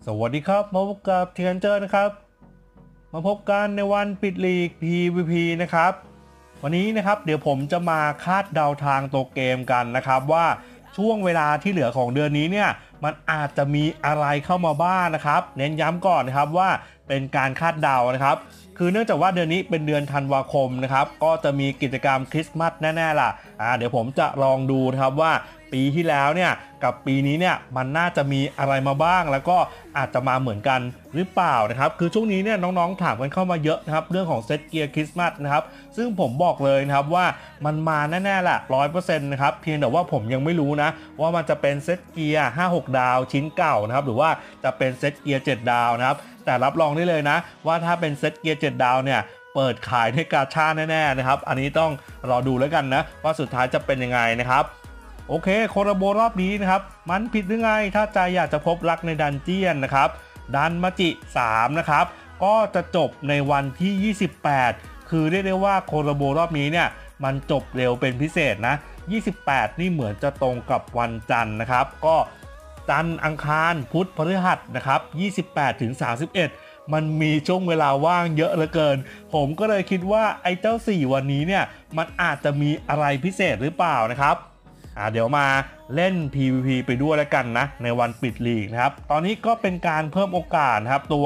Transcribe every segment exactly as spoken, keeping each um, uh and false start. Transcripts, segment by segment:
สวัสดีครับมาพบกับเทียนเจอร์นะครับมาพบกันในวันปิดลีก พี วี พี นะครับวันนี้นะครับเดี๋ยวผมจะมาคาดเดาทางตัวเกมกันนะครับว่าช่วงเวลาที่เหลือของเดือนนี้เนี่ยมันอาจจะมีอะไรเข้ามาบ้างนะครับเน้นย้ำก่อนนะครับว่าเป็นการคาดเดานะครับคือเนื่องจากว่าเดือนนี้เป็นเดือนธันวาคมนะครับก็จะมีกิจกรรมคริสต์มาสแน่ๆล่ะอ่าเดี๋ยวผมจะลองดูนะครับว่าปีที่แล้วเนี่ยกับปีนี้เนี่ยมันน่าจะมีอะไรมาบ้างแล้วก็อาจจะมาเหมือนกันหรือเปล่านะครับคือช่วงนี้เนี่ยน้องๆถามกันเข้ามาเยอะนะครับเรื่องของเซตเกียร์คริสต์มาสนะครับซึ่งผมบอกเลยนะครับว่ามันมาแน่ๆแหละ ร้อยเปอร์เซ็นต์ นะครับเพียงแต่ว่าผมยังไม่รู้นะว่ามันจะเป็นเซตเกียร์ห้าหกดาวชิ้นเก่านะครับหรือว่าจะเป็นเซตเกียร์เจ็ดดาวนะครับแต่รับรองได้เลยนะว่าถ้าเป็นเซตเกียร์เจ็ดดาวเนี่ยเปิดขายในกาชาแน่ๆนะครับอันนี้ต้องรอดูแล้วกันนะว่าสุดท้ายจะเป็นยังไงนะครับโอเคโคราโบรอบนี้นะครับมันผิดหรือไงถ้าใจอยากจะพบรักในดันเจียนนะครับดันมาจิสามนะครับก็จะจบในวันที่ยี่สิบแปดคือเรียกได้ว่าโคราโบรอบนี้เนี่ยมันจบเร็วเป็นพิเศษนะยี่สิบแปดนี่เหมือนจะตรงกับวันจันทร์นะครับก็จันทร์อังคารพุธพฤหัสนะครับยี่สิบแปดถึงสามสิบเอ็ดมันมีช่วงเวลาว่างเยอะเหลือเกินผมก็เลยคิดว่าไอ้เจ้าสี่วันนี้เนี่ยมันอาจจะมีอะไรพิเศษหรือเปล่านะครับอ่าเดี๋ยวมาเล่น พี วี พี ไปด้วยแล้วกันนะในวันปิดลีกนะครับตอนนี้ก็เป็นการเพิ่มโอกาสนะครับตัว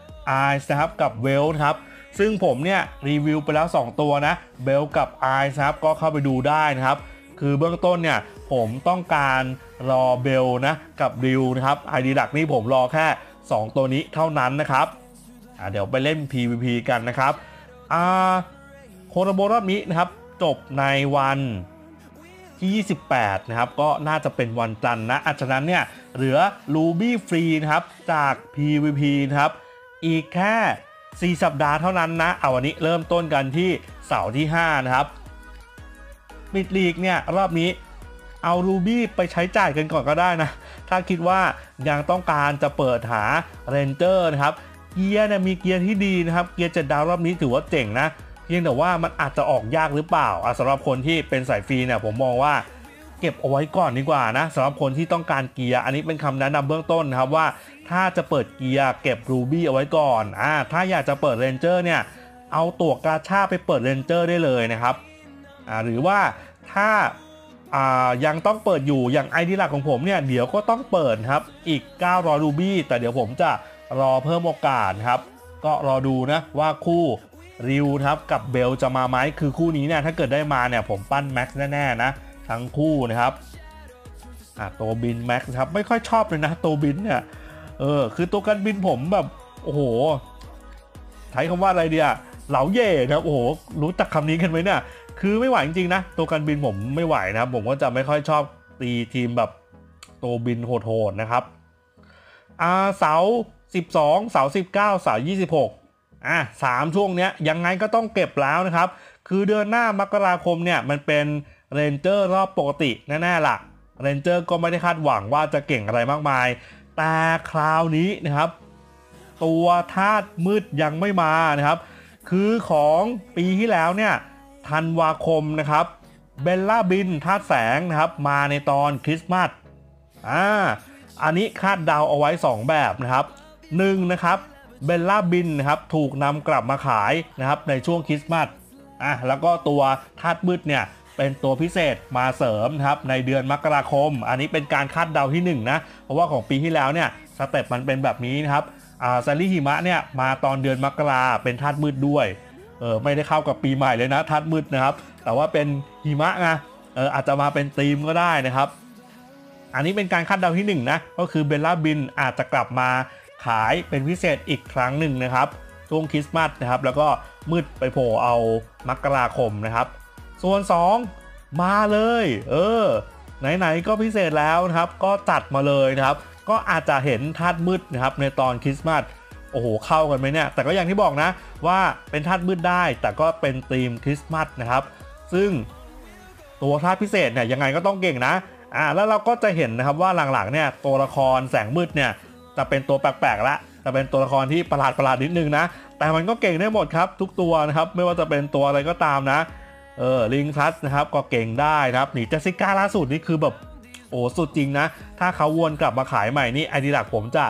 Ice นะครับกับ Well นะครับซึ่งผมเนี่ยรีวิวไปแล้วสองตัวนะ Bell กับ Ice นะครับก็เข้าไปดูได้นะครับคือเบื้องต้นเนี่ยผมต้องการรอ Bell นะกับ Riu นะครับ ไอ ดี หลักนี่ผมรอแค่สองตัวนี้เท่านั้นนะครับอ่าเดี๋ยวไปเล่น พี วี พี กันนะครับอ่าโคราโบรอบนี้นะครับจบในวันที่ยี่สิบแปดนะครับก็น่าจะเป็นวันจันทร์นะฉะนั้นเนี่ยเหลือ Ruby ฟรีนะครับจาก พี วี พี นะครับอีกแค่สี่สัปดาห์เท่านั้นนะเอาวันนี้เริ่มต้นกันที่เสาร์ที่ห้านะครับปิดลีกเนี่ยรอบนี้เอา Ruby ไปใช้จ่ายกันก่อนก็ได้นะถ้าคิดว่ายังต้องการจะเปิดหา Ranger นะครับเกียร์เนี่ยมีเกียร์ที่ดีนะครับเกียร์เจ็ดดาวรอบนี้ถือว่าเจ๋งนะเพียงแต่ว่ามันอาจจะออกยากหรือเปล่าสำหรับคนที่เป็นสายฟรีเนี่ยผมมองว่าเก็บเอาไว้ก่อนดีกว่านะสำหรับคนที่ต้องการเกียร์อันนี้เป็นคำแนะนำเบื้องต้นนะครับว่าถ้าจะเปิดเกียร์เก็บ Ruby เอาไว้ก่อนอ่าถ้าอยากจะเปิด Ranger เนี่ยเอาตั๋วกาชาไปเปิด Ranger ได้เลยนะครับอ่าหรือว่าถ้าอ่ายังต้องเปิดอยู่อย่าง ไอ ดี หลักของผมเนี่ยเดี๋ยวก็ต้องเปิดครับอีกเก้าร้อย Ruby แต่เดี๋ยวผมจะรอเพิ่มโอกาสครับก็รอดูนะว่าคู่ริวครับกับเบลจะมาไหมคือคู่นี้เนี่ยถ้าเกิดได้มาเนี่ยผมปั้นแม็กซ์แน่ๆนะทั้งคู่นะครับอ่ะตัวบินแม็กซ์ครับไม่ค่อยชอบเลยนะตัวบินเนี่ยเออคือตัวกันบินผมแบบโอ้โหใช้คำว่าอะไรเดียเหลาเย่ครับโอ้โหรู้จักคำนี้กันไหมเนี่ยคือไม่ไหวจริงๆนะตัวกันบินผมไม่ไหวนะครับผมก็จะไม่ค่อยชอบตีทีมแบบตัวบินโหดๆนะครับอ่าเสาสิบสองเสาสิบเก้าเสายี่สิบหกอ่ะสามช่วงเนี้ยยังไงก็ต้องเก็บแล้วนะครับคือเดือนหน้ามกราคมเนี่ยมันเป็นเรนเจอร์รอบปกติแน่ๆล่ะเรนเจอร์ก็ไม่ได้คาดหวังว่าจะเก่งอะไรมากมายแต่คราวนี้นะครับตัวธาตุมืดยังไม่มานะครับคือของปีที่แล้วเนี่ยธันวาคมนะครับเบลล่าบินธาตุแสงนะครับมาในตอนคริสต์มาสอ่าอันนี้คาดเดาเอาไว้สองแบบนะครับหนึ่งนะครับเบลล่าบินนะครับถูกนำกลับมาขายนะครับในช่วงคริสต์มาสอ่ะแล้วก็ตัวธาตุมืดเนี่ยเป็นตัวพิเศษมาเสริมนะครับในเดือนมกราคมอันนี้เป็นการคาดเดาที่หนึ่งนะเพราะว่าของปีที่แล้วเนี่ยสเต็ปมันเป็นแบบนี้นะครับอ่าซาริหิมะเนี่ยมาตอนเดือนมกราเป็นธาตุมืดด้วยเออไม่ได้เข้ากับปีใหม่เลยนะธาตุมืดนะครับแต่ว่าเป็นหิมะไงเอออาจจะมาเป็นธีมก็ได้นะครับอันนี้เป็นการคาดเดาที่หนึ่งนะก็คือเบลล่าบินอาจจะกลับมาขายเป็นพิเศษอีกครั้งหนึ่งนะครับช่วงคริสต์มาสนะครับแล้วก็มืดไปโผล่เอามกราคมนะครับส่วนสองมาเลยเออไหนๆก็พิเศษแล้วนะครับก็จัดมาเลยนะครับก็อาจจะเห็นธาตุมืดนะครับในตอนคริสต์มาสโอ้โหเข้ากันไหมเนี่ยแต่ก็อย่างที่บอกนะว่าเป็นธาตุมืดได้แต่ก็เป็นธีมคริสต์มาสนะครับซึ่งตัวธาตุพิเศษเนี่ยยังไงก็ต้องเก่งนะอ่าแล้วเราก็จะเห็นนะครับว่าหลังๆเนี่ยตัวละครแสงมืดเนี่ยจะเป็นตัวแปลกๆละจะเป็นตัวละครที่ประหลาดประหลาดนิดนึงนะแต่มันก็เก่งได้หมดครับทุกตัวนะครับไม่ว่าจะเป็นตัวอะไรก็ตามนะเออลิงทัสนะครับก็เก่งได้นะครับหนีเจสสิก้าล่าสุดนี่คือแบบโอ้สุดจริงนะถ้าเขาวนกลับมาขายใหม่นี่ไอดีหลักผมจะพ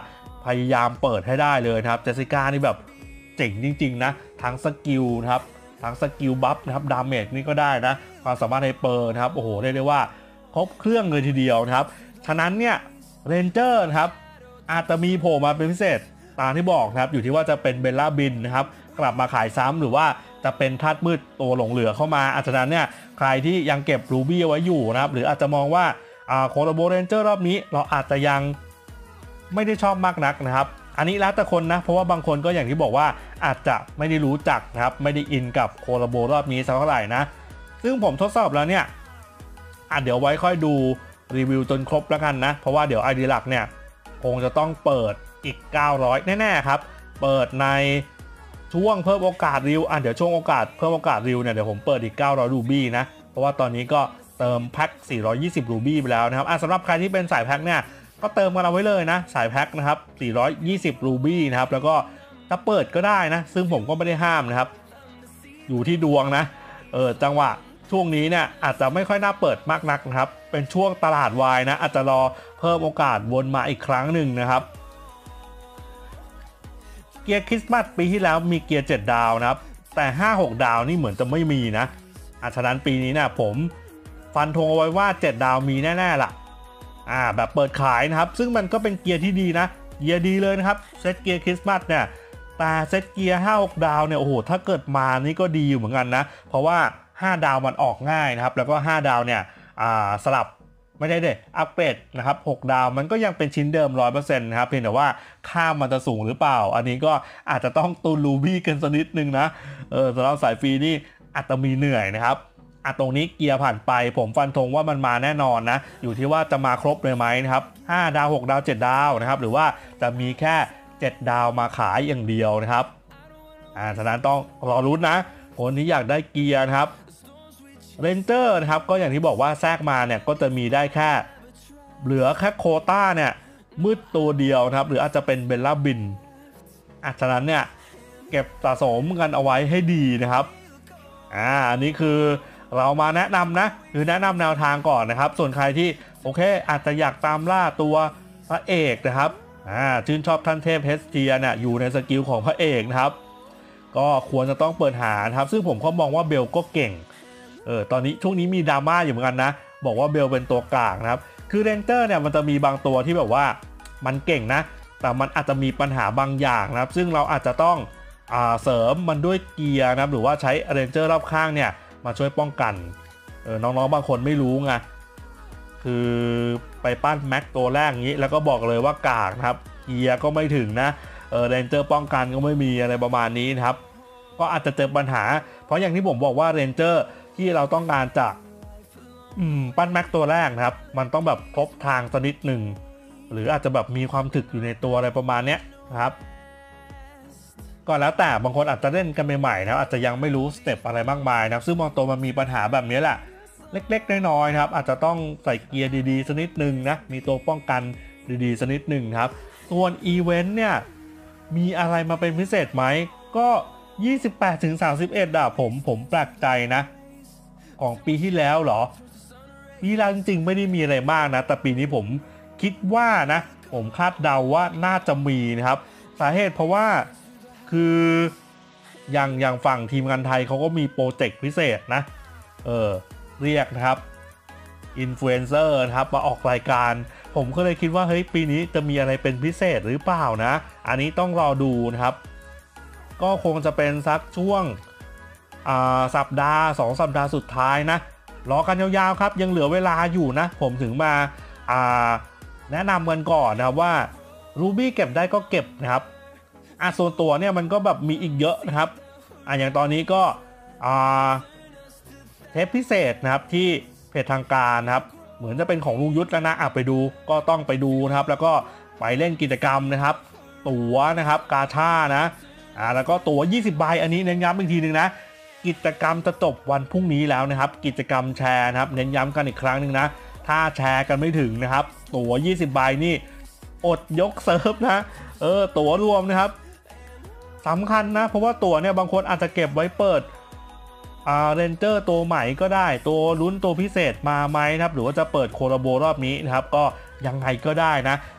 พยายามเปิดให้ได้เลยนะครับเจสสิก้านี่แบบเจ๋งจริงๆนะทั้งสกิลนะครับทั้งสกิลบัฟนะครับดาเมจนี่ก็ได้นะความสามารถไฮเปอร์นะครับโอ้โหเรียกได้ว่าครบเครื่องเลยทีเดียวนะครับฉะนั้นเนี่ยเรนเจอร์นะครับอาจจะมีโผล่มาเป็นพิเศษตามที่บอกนะครับอยู่ที่ว่าจะเป็นเบลล่าบินนะครับกลับมาขายซ้ำหรือว่าจะเป็นธาตุมืดตัวหลงเหลือเข้ามาอาจจะนั้นเนี่ยใครที่ยังเก็บรูบี้ไว้อยู่นะครับหรืออาจจะมองว่าโคโลโบเรนเจอร์รอบนี้เราอาจจะยังไม่ได้ชอบมากนักนะครับอันนี้แล้วแต่คนนะเพราะว่าบางคนก็อย่างที่บอกว่าอาจจะไม่ได้รู้จักนะครับไม่ได้อินกับโคโลโบรอบนี้สักเท่าไหร่นะซึ่งผมทดสอบแล้วเนี่ยอ่ะเดี๋ยวไว้ค่อยดูรีวิวจนครบแล้วกันนะเพราะว่าเดี๋ยวไอดีหลักเนี่ยคงจะต้องเปิดอีกเก้าร้อยแน่ๆครับเปิดในช่วงเพิ่มโอกาสริวอ่ะเดี๋ยวช่วงโอกาสเพิ่มโอกาสริวเนี่ยเดี๋ยวผมเปิดอีกเก้าร้อยรูบี้นะเพราะว่าตอนนี้ก็เติมแพ็คสี่ร้อยยี่สิบรูบี้ไปแล้วนะครับอ่ะสำหรับใครที่เป็นสายแพ็คเนี่ยก็เติมกันเอาไว้เลยนะสายแพ็คนะครับสี่ร้อยยี่สิบรูบี้นะครับแล้วก็ถ้าเปิดก็ได้นะซึ่งผมก็ไม่ได้ห้ามนะครับอยู่ที่ดวงนะเออจังหวะช่วงนี้เนี่ยอาจจะไม่ค่อยน่าเปิดมากนักนะครับเป็นช่วงตลาดวายนะอาจจะรอเพิ่มโอกาสวนมาอีกครั้งหนึ่งนะครับเกียร์คริสต์มาสปีที่แล้วมีเกียร์เจ็ดดาวนะครับแต่ห้าหกดาวนี่เหมือนจะไม่มีนะอ่ะฉะนั้นปีนี้เนี่ยผมฟันธงเอาไว้ว่าเจ็ดดาวมีแน่ๆล่ะอ่าแบบเปิดขายนะครับซึ่งมันก็เป็นเกียร์ที่ดีนะเกียร์ดีเลยนะครับเซตเกียร์คริสต์มาสเนี่ยแต่เซตเกียร์ห้าหกดาวเนี่ยโอ้โหถ้าเกิดมานี่ก็ดีอยู่เหมือนกันนะเพราะว่าห้าดาวมันออกง่ายนะครับแล้วก็ห้าดาวเนี่ยอ่าสลับไม่ได้เด็อัปเกรดนะครับหกดาวมันก็ยังเป็นชิ้นเดิม ร้อยเปอร์เซ็นต์ นะครับเพียงแต่ว่าค่ามันจะสูงหรือเปล่าอันนี้ก็อาจจะต้องตูนรูบี้กันสักนิดนึงนะเออสำหรับสายฟรีนี่อาจจะมีเหนื่อยนะครับอ่ะตรงนี้เกียร์ผ่านไปผมฟันธงว่ามันมาแน่นอนนะอยู่ที่ว่าจะมาครบเลยไหมนะครับห้าดาวหกดาวเจ็ดดาวนะครับหรือว่าจะมีแค่เจ็ดดาวมาขายอย่างเดียวนะครับอ่าฉะนั้นต้องรอรุ้นนะคนที่อยากได้เกียร์นะครับเรนเจอร์นะครับก็อย่างที่บอกว่าแทรกมาเนี่ยก็จะมีได้แค่เหลือแค่โคต้าเนี่ยมืดตัวเดียวนะครับหรืออาจจะเป็นเบลล่าบินอ่ะฉะนั้นเนี่ยเก็บสะสมกันเอาไว้ให้ดีนะครับอ่าอันนี้คือเรามาแนะนำนะคือแนะนำแนวทางก่อนนะครับส่วนใครที่โอเคอาจจะอยากตามล่าตัวพระเอกนะครับอ่าชื่นชอบท่านเทพเฮสเทียเนี่ยอยู่ในสกิลของพระเอกนะครับก็ควรจะต้องเปิดหาครับซึ่งผมก็มองว่าเบลก็เก่งเออตอนนี้ช่วงนี้มีดราม่าอยู่เหมือนกันนะบอกว่าเบลเป็นตัวกลางนะครับคือเรนเจอร์เนี่ยมันจะมีบางตัวที่แบบว่ามันเก่งนะแต่มันอาจจะมีปัญหาบางอย่างนะครับซึ่งเราอาจจะต้องอ่าเสริมมันด้วยเกียร์นะครับหรือว่าใช้เรนเจอร์รอบข้างเนี่ยมาช่วยป้องกันเออน้องๆบางคนไม่รู้ไงคือไปปั้นแม็กตัวแรกอย่างนี้แล้วก็บอกเลยว่ากากนะครับเกียร์ก็ไม่ถึงนะเออเรนเจอร์ป้องกันก็ไม่มีอะไรประมาณนี้นะครับก็อาจจะเจอปัญหาเพราะอย่างที่ผมบอกว่าเรนเจอร์ที่เราต้องการจะปั้นแม็กตัวแรกนะครับมันต้องแบบครบทางสักนิดหนึ่งหรืออาจจะแบบมีความถึกอยู่ในตัวอะไรประมาณนี้นะครับก็แล้วแต่บางคนอาจจะเล่นกันใหม่ๆนะอาจจะยังไม่รู้สเต็ปอะไรมากมายนะซึ่งบางตัวมันมีปัญหาแบบนี้แหละเล็กๆน้อยๆนะครับอาจจะต้องใส่เกียร์ดีๆสักนิดหนึ่งนะมีตัวป้องกันดีๆสักนิดหนึ่งครับส่วนอีเวนต์เนี่ยมีอะไรมาเป็นพิเศษไหมก็ยี่สิบแปดถึงสามสิบเอ็ดอ่ะผมผมแปลกใจนะของปีที่แล้วเหรอปีที่แล้วจริงๆไม่ได้มีอะไรมากนะแต่ปีนี้ผมคิดว่านะผมคาดเดาว่าน่าจะมีนะครับสาเหตุเพราะว่าคืออย่างอย่างฝั่งทีมงานไทยเขาก็มีโปรเจกต์พิเศษนะเออเรียกนะครับอินฟลูเอนเซอร์นะครับมาออกรายการผมก็เลยคิดว่าเฮ้ยปีนี้จะมีอะไรเป็นพิเศษหรือเปล่านะอันนี้ต้องรอดูนะครับก็คงจะเป็นสักช่วงสัปดาห์สองสัปดาห์สุดท้ายนะรอกันยาวๆครับยังเหลือเวลาอยู่นะผมถึงมาแนะนำกันก่อนนะครับว่า Ruby เก็บได้ก็เก็บนะครับอ่ะส่วนตัวเนี่ยมันก็แบบมีอีกเยอะนะครับอ่ะอย่างตอนนี้ก็เทปพิเศษนะครับที่เพจทางการนะครับเหมือนจะเป็นของลุงยุทธแล้วนะอ่ะไปดูก็ต้องไปดูนะครับแล้วก็ไปเล่นกิจกรรมนะครับตั๋วนะครับกาชานะอ่าแล้วก็ตั๋วยี่สิบใบอันนี้เน้นย้ำอีกทีนึงนะกิจกรรมจะจบวันพรุ่งนี้แล้วนะครับกิจกรรมแชร์นะครับเน้นย้ำกันอีกครั้งหนึ่งนะถ้าแชร์กันไม่ถึงนะครับตั๋วยี่สิบใบนี่อดยกเซิร์ฟนะเออตั๋วรวมนะครับสำคัญนะเพราะว่าตั๋วเนี่ยบางคนอาจจะเก็บไว้เปิดอ่าเรนเจอร์ตัวใหม่ก็ได้ตัวลุ้นตัวพิเศษมาไหมครับหรือว่าจะเปิดโคลาโบรอบนี้นะครับก็ยังไงก็ได้นะ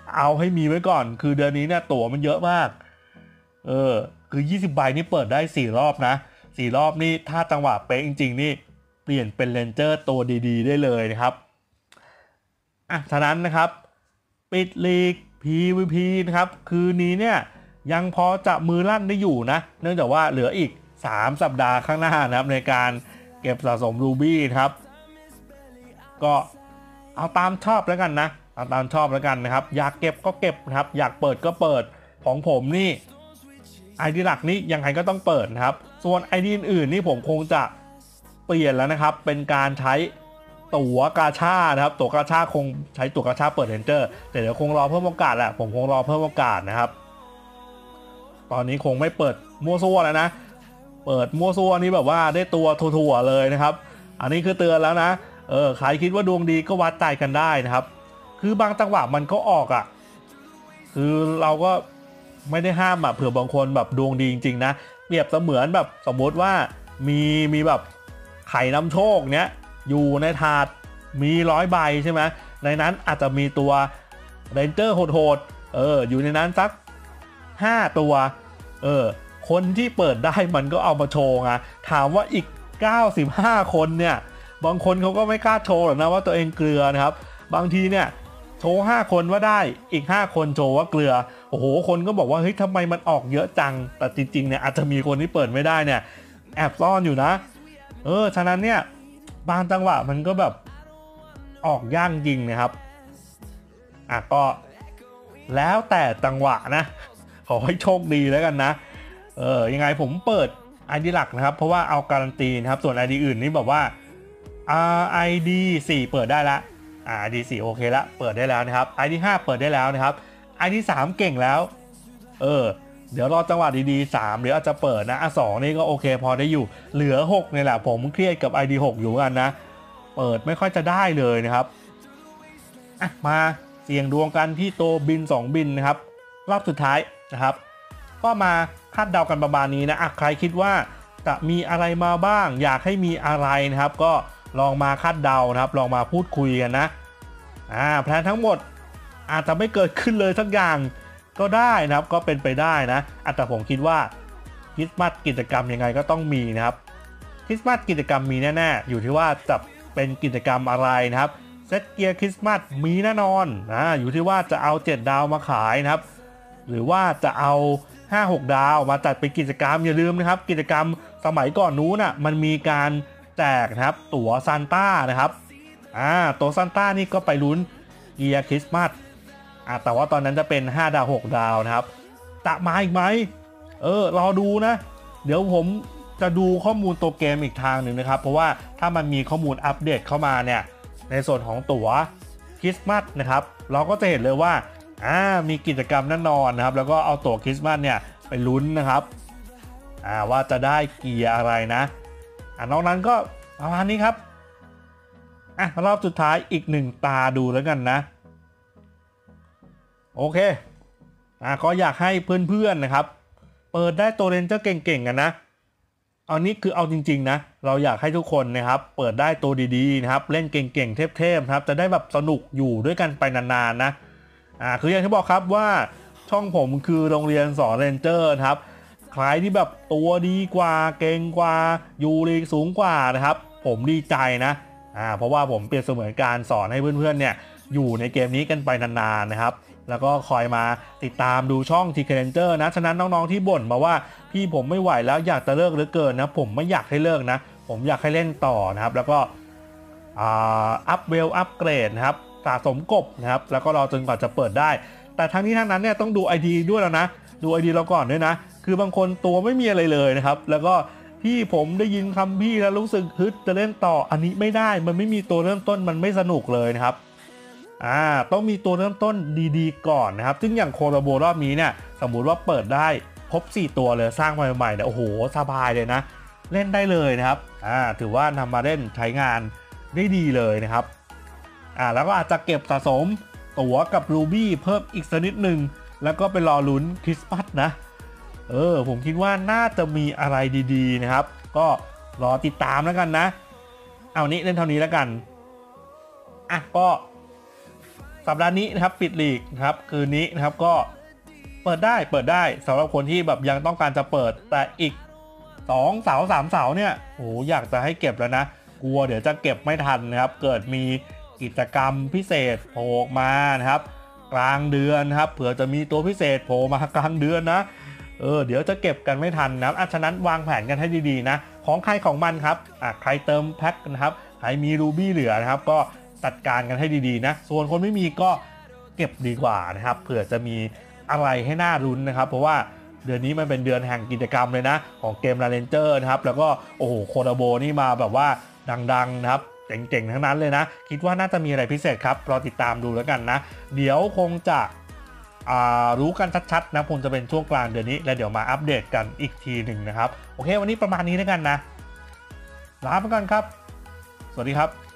เอาให้มีไว้ก่อนคือเดือนนี้เนี่ยตั๋วมันเยอะมากเออคือยี่สิบใบนี่เปิดได้สี่รอบนะสี่รอบนี่ถ้าจังหวะเป๊ะจริงๆนี่เปลี่ยนเป็นเลนเจอร์ตัวดีๆได้เลยนะครับอ่ะฉะนั้นนะครับปิดลีก พี วี พี นะครับคืนนี้เนี่ยยังพอจะมือลั่นได้อยู่นะเนื่องจากว่าเหลืออีกสามสัปดาห์ข้างหน้านะครับในการเก็บสะสมรูบี้ครับก็เอาตามชอบแล้วกันนะเอาตามชอบแล้วกันนะครับอยากเก็บก็เก็บนะครับอยากเปิดก็เปิดของผมนี่ไอดีหลักนี้ยังไงก็ต้องเปิดนะครับส่วนไอดีอื่นๆนี่ผมคงจะเปลี่ยนแล้วนะครับเป็นการใช้ตั๋วกาชานะครับตั๋วกาชาคงใช้ตั๋วกาชาเปิดเรนเจอร์แต่เดี๋ยวคงรอเพิ่มโอกาสแหละผมคงรอเพิ่มโอกาสนะครับตอนนี้คงไม่เปิดมั่วซั่วแล้วนะเปิดมั่วซั่วนี้แบบว่าได้ตัวถั่วๆเลยนะครับอันนี้คือเตือนแล้วนะเออใครคิดว่าดวงดีก็วัดใจกันได้นะครับคือบางจังหวะมันก็ออกอ่ะคือเราก็ไม่ได้ห้ามแบบเผื่อบางคนแบบดวงดีจริงๆนะเปรียบเสมือนแบบสมมติว่ามีมีแบบไข่นำโชคเนี้ยอยู่ในถาดมีร้อยใบใช่ไหมในนั้นอาจจะมีตัวเรนเจอร์โหดๆเอออยู่ในนั้นสักห้าตัวเออคนที่เปิดได้มันก็เอามาโชว์ไงถามว่าอีกเก้าสิบห้าคนเนี่ยบางคนเขาก็ไม่กล้าโชว์หรอกนะว่าตัวเองเกลือนะครับบางทีเนี่ยโชว์ห้าคนว่าได้อีกห้าคนโชว์ว่าเกลือโอ้โหคนก็บอกว่าเฮ้ยทำไมมันออกเยอะจังแต่จริงๆเนี่ยอาจจะมีคนที่เปิดไม่ได้เนี่ยแอบซ่อนอยู่นะเออฉะนั้นเนี่ยบางจังหวะมันก็แบบออกย่างจริงนะครับอ่ะก็แล้วแต่จังหวะนะขอให้โชคดีแล้วกันนะเออยังไงผมเปิด ไอ ดี หลักนะครับเพราะว่าเอาการันตีนะครับส่วน ไอ ดี อื่นนี่แบบว่า ไอ ดี สี่เปิดได้ละอ่า ไอ ดี สี่โอเคละเปิดได้แล้วนะครับ ไอ ดี ห้าเปิดได้แล้วนะครับ ไอ ดี สามเก่งแล้วเออเดี๋ยวรอจังหวะดีๆสามเดี๋ยวอาจจะเปิดนะอ่ะสองนี่ก็โอเคพอได้อยู่เหลือหกนี่แหละผมเครียดกับ ไอ ดี หกอยู่กันนะเปิดไม่ค่อยจะได้เลยนะครับอ่ะมาเสี่ยงดวงกันที่โตบินสองบินนะครับรอบสุดท้ายนะครับก็มาคาดเดากันประมาณนี้นะอ่ะใครคิดว่าจะมีอะไรมาบ้างอยากให้มีอะไรนะครับก็ลองมาคาดเดานะครับลองมาพูดคุยกันนะอ่าแพลนทั้งหมดอาจจะไม่เกิดขึ้นเลยสักอย่างก็ได้นะครับก็เป็นไปได้นะแต่ผมคิดว่าคริสต์มาสกิจกรรมยังไงก็ต้องมีนะครับคริสต์มาสกิจกรรมมีแน่ๆอยู่ที่ว่าจะเป็นกิจกรรมอะไรนะครับเซตเกียร์คริสต์มาสมีแน่นอนนะอยู่ที่ว่าจะเอาเจ็ดดาวมาขายนะครับหรือว่าจะเอาห้าหกดาวมาจัดเป็นกิจกรรมอย่าลืมนะครับกิจกรรมสมัยก่อนนู้นน่ะมันมีการแจกนะครับตั๋วซานต้านะครับอ่าตั๋วซานต้านี่ก็ไปลุ้นเกียร์คริสต์มาสอ่าแต่ว่าตอนนั้นจะเป็นห้าดาวหกดาวนะครับจะมาอีกไหมเออรอดูนะเดี๋ยวผมจะดูข้อมูลตัวเกมอีกทางหนึ่งนะครับเพราะว่าถ้ามันมีข้อมูลอัปเดตเข้ามาเนี่ยในส่วนของตั๋วคริสต์มาสนะครับเราก็จะเห็นเลยว่าอ่ามีกิจกรรมแน่นอนนะครับแล้วก็เอาตั๋วคริสต์มาสเนี่ยไปลุ้นนะครับอ่าว่าจะได้เกียร์อะไรนะอ่านอกนั้นก็ประมาณนี้ครับอ่ะรอบสุดท้ายอีกหนึ่งตาดูแล้วกันนะโอเคอ่ะก็อยากให้เพื่อนๆนะครับเปิดได้ตัวเรนเจอร์เก่งๆกันนะเอานี้คือเอาจริงๆนะเราอยากให้ทุกคนนะครับเปิดได้ตัวดีๆนะครับเล่นเก่งๆเทพๆครับจะได้แบบสนุกอยู่ด้วยกันไปนานๆนะอ่าคืออย่างที่บอกครับว่าช่องผมคือโรงเรียนสอนเรนเจอร์ครับใครที่แบบตัวดีกว่าเก่งกว่าอยู่ลีกสูงกว่านะครับผมดีใจนะอ่าเพราะว่าผมเปรียบเสมือนการสอนให้เพื่อนๆเนี่ยอยู่ในเกมนี้กันไปนานๆนะครับแล้วก็คอยมาติดตามดูช่อง ที เค Ranger นะฉะนั้นน้องๆที่บ่นมาว่าพี่ผมไม่ไหวแล้วอยากจะเลิกเหลือเกินนะผมไม่อยากให้เลิกนะผมอยากให้เล่นต่อนะครับแล้วก็อัพเวลอัพเกรดนะครับสะสมกบนะครับแล้วก็รอจนกว่าจะเปิดได้แต่ทั้งนี้ทั้งนั้นเนี่ยต้องดู ไอ ดี ด้วยแล้วนะดู ไอ ดี เราก่อนด้วยนะคือบางคนตัวไม่มีอะไรเลยนะครับแล้วก็พี่ผมได้ยินคำพี่แล้วรู้สึกฮึดจะเล่นต่ออันนี้ไม่ได้มันไม่มีตัวเริ่มต้นมันไม่สนุกเลยนะครับอ่าต้องมีตัวเริ่มต้นดีๆก่อนนะครับซึ่งอย่างโคโรโบรอบนี้เนี่ยสมมุติว่าเปิดได้ครบสี่ตัวเลยสร้างมาใหม่ๆเนี่ยโอ้โหสบายเลยนะเล่นได้เลยนะครับอ่าถือว่านำมาเล่นใช้งานได้ดีเลยนะครับอ่าแล้วก็อาจจะเก็บสะสมตั๋วกับรูบี้เพิ่มอีกสักนิดหนึ่งแล้วก็ไปรอลุ้นคริสต์มาสนะเออผมคิดว่าน่าจะมีอะไรดีๆนะครับก็รอติดตามแล้วกันนะเอานี้เล่นเท่านี้แล้วกันอ่ะก็สัปดาห์นี้นะครับปิดลีกนะครับคืนนี้นะครับก็เปิดได้เปิดได้สำหรับคนที่แบบยังต้องการจะเปิดแต่อีกสองเสาสามเสาเนี่ยโอ้อยากจะให้เก็บแล้วนะกลัวเดี๋ยวจะเก็บไม่ทันนะครับเกิดมีกิจกรรมพิเศษโผล่มานะครับกลางเดือนนะครับเผื่อจะมีตัวพิเศษโผล่มากลางเดือนนะเออเดี๋ยวจะเก็บกันไม่ทันนะครับฉะนั้นวางแผนกันให้ดีๆนะของใครของมันครับอ่ะใครเติมแพ็คนะครับใครมีรูบี้เหลือนะครับก็จัดการกันให้ดีๆนะส่วนคนไม่มีก็เก็บดีกว่านะครับเผื่อจะมีอะไรให้น่ารุ้นนะครับเพราะว่าเดือนนี้มันเป็นเดือนแห่งกิจกรรมเลยนะของเกมลาเลนเจอร์นะครับแล้วก็โอ้โหโคดาโบนี่มาแบบว่าดังๆนะครับเจ๋งๆทั้งนั้นเลยนะคิดว่าน่าจะมีอะไรพิเศษครับรอติดตามดูแล้วกันนะเดี๋ยวคงจะรู้กันชัดๆนะคงจะเป็นช่วงกลางเดือนนี้แล้วเดี๋ยวมาอัปเดตกันอีกทีหนึ่งนะครับโอเควันนี้ประมาณนี้แล้วกันนะลาไปก่อนครับสวัสดีครับ